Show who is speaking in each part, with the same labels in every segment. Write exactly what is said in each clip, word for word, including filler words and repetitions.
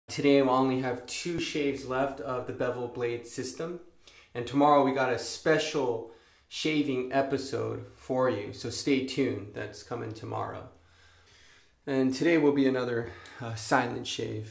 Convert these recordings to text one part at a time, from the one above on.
Speaker 1: Today we'll only have two shaves left of the bevel blade system, and tomorrow we got a special shaving episode for you, so stay tuned. That's coming tomorrow. And today will be another uh, silent shave.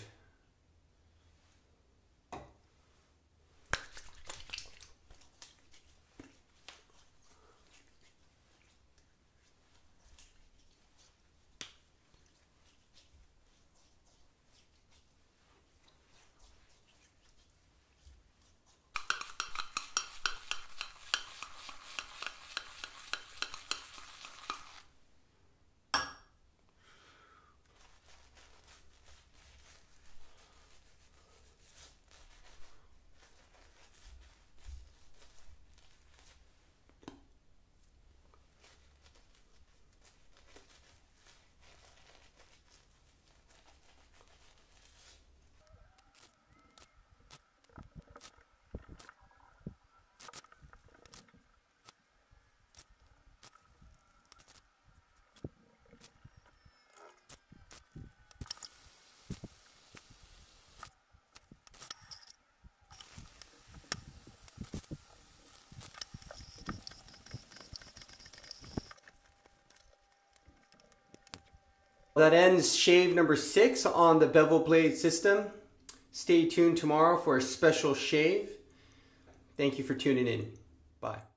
Speaker 1: That ends shave number six on the bevel blade system. Stay tuned tomorrow for a special shave. Thank you for tuning in. Bye.